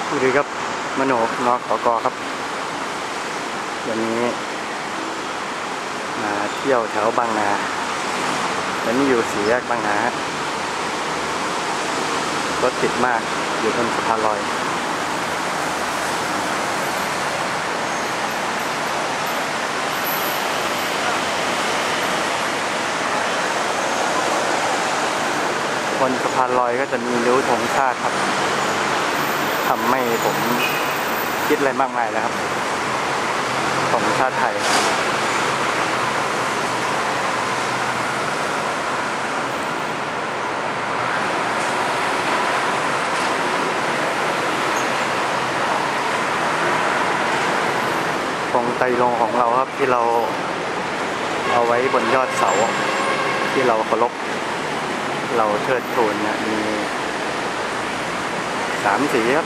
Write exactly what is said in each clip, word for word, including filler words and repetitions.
สวัสดีครับมโนนอขอกอครับวันนี้มาเที่ยวแถวบางนาตอนนี้อยู่สี่แยกบางนารถติดมากอยู่บนสะพานลอยบนสะพานลอยก็จะมีริ้วธงชาติครับทำให้ผมคิดอะไรมากมายแล้วครับของชาติไทยธงไตรรงค์ของเราครับที่เราเอาไว้บนยอดเสาที่เราเคารพเราเชิดชูนเนี่ยมีสามสีครับ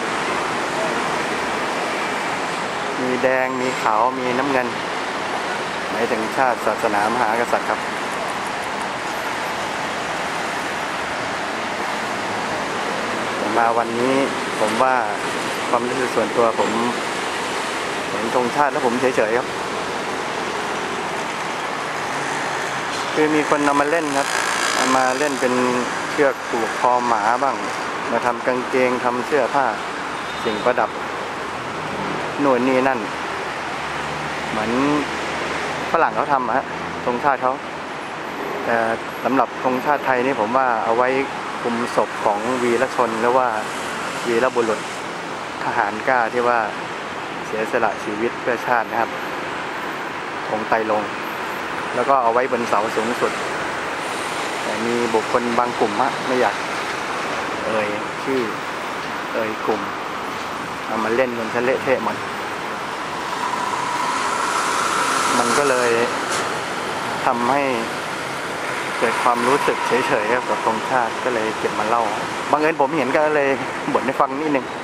มีแดงมีขาวมีน้ำเงินหมายถึงชาติศาสนามหากษัตริย์ครับมาวันนี้ผมว่าความรู้สึกส่วนตัวผมเห็นธงชาติแล้วผมเฉยๆครับคือมีคนนำมาเล่นครับเอามาเล่นเป็นเชือกผูกคอหมาบ้างมาทำกางเกงทำเสื้อผ้าสิ่งประดับหน่วยนี้นั่นเหมือนฝรั่งเขาทำฮะธงชาติเขาแต่สำหรับธงชาติไทยนี่ผมว่าเอาไว้คุมศพของวีรชนหรือว่าวีรบุรุษทหารกล้าที่ว่าเสียสละชีวิตเพื่อชาตินะครับธงไตรรงค์แล้วก็เอาไว้บนเสาสูงสุดแต่มีบุคคลบางกลุ่มฮะไม่อยากเอ่ยชื่อเอ่ยกลุ่มเอามาเล่นมันทะเละเทะหมดมันก็เลยทำให้เกิดความรู้สึกเฉยๆกับธงชาติก็เลยเก็บมาเล่าบังเอิญผมเห็นก็เลยบ่นให้ฟังนิดนึง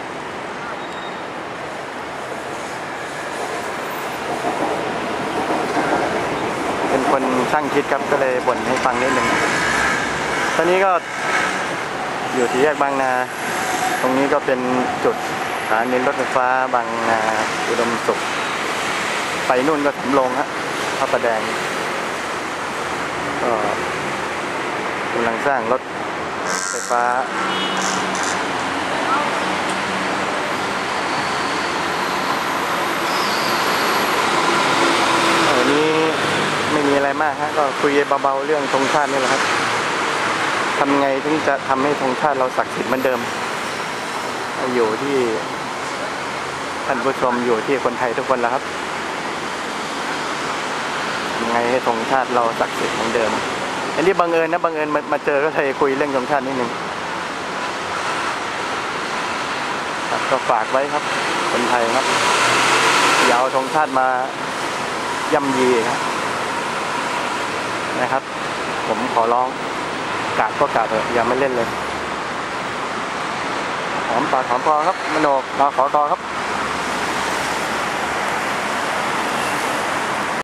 เป็นคนช่างคิดครับก็เลยบ่นให้ฟังนิดนึงตอนนี้ก็อยู่ที่แยกบางนาตรงนี้ก็เป็นจุดสถานีรถไฟฟ้าบางนาอุดมสุขไปนู่นก็สำโรงฮะพระประแดงก็กำลังสร้างรถไฟฟ้าวันนี้ไม่มีอะไรมากฮะก็คุยเบาๆเรื่องธงชาตินี่แหละครับทำไงถึงจะทำให้ธงชาติเราศักดิ์สิทธิ์เหมือนเดิมอยู่ที่ท่านผู้ชมอยู่ที่คนไทยทุกคนแล้วครับยังไงให้ธงชาติเราศักดิ์สิทธิ์เหมือนเดิมอันนี้บังเอิญนะบังเอิญมามาเจอก็เลยคุยเรื่องธงชาตินิดนึงก็ฝากไว้ครับคนไทยครับอย่าเอาธงชาติมาย่ำยีครับนะครับผมขอร้องกาดก็กาดเถอะอย่าไม่เล่นเลยหอมปากหอมคอครับมโนนอขอกอครับ